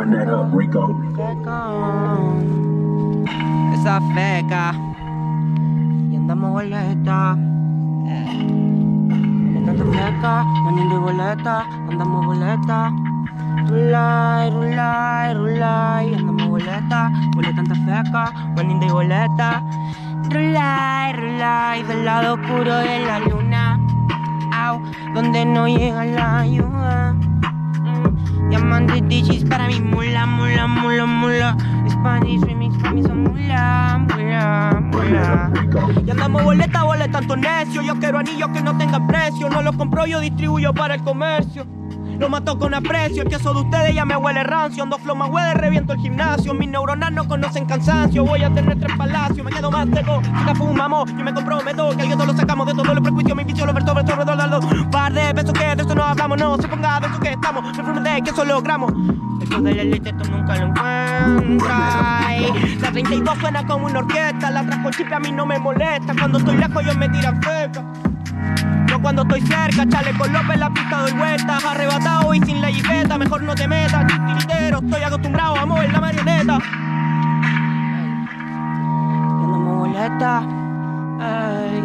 Run that up, Rico. Esa feca. Y andamos boleta. Tanta feca, mandiendo boleta, andamos boleta. Rulay, rulay, rulay, andamos boleta. Boleta tanta feca, mandiendo boleta. Rulay, rulay, del lado oscuro de la luna. Au, donde no llega la ayuda. Diamantes digis para mi mula, mula, mula, mula. Spanish remix para mi son mula, mula, mula. Y andamos boleta, boleta, tanto necio. Yo quiero anillos que no tengan precio. No los compro, yo distribuyo para el comercio. Lo mato con aprecio, el queso de ustedes ya me huele rancio. Ando flow más huele, reviento el gimnasio. Mis neuronas no conocen cansancio. Voy a tener 3 palacios, me quedo más seco. Si la fumamos, yo me comprometo que alguien lo sacamos de todos los prejuicios. Mis vicios, los verso, par de besos que de eso no hablamos. No se ponga de eso que estamos, perfume de que eso logramos. El poder de la leche tú nunca lo encuentras. La 32 suena como una orquesta. La trajo chip a mí no me molesta. Cuando estoy lejos ellos me tiran feca. Yo cuando estoy cerca, chale con López la pista doy vueltas. Arrebatado y sin la jipeta, mejor no te metas. Titiritero, estoy acostumbrado a mover la marioneta. Andamos boleta, ey.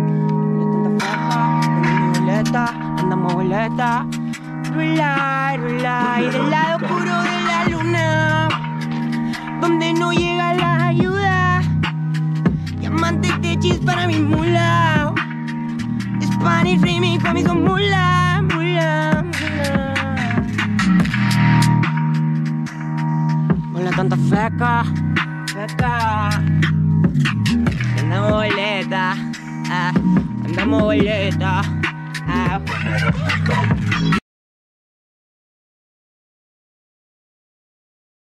Boleta, andamos boleta. Rulay, rulay, del lado oscuro de la luna, donde no llega la ayuda. Diamantes de chis para mi mula. Spanish remix para mí son mula, mula, mula. Hola tanta feca, feca. Andamos boleta, andamos boleta.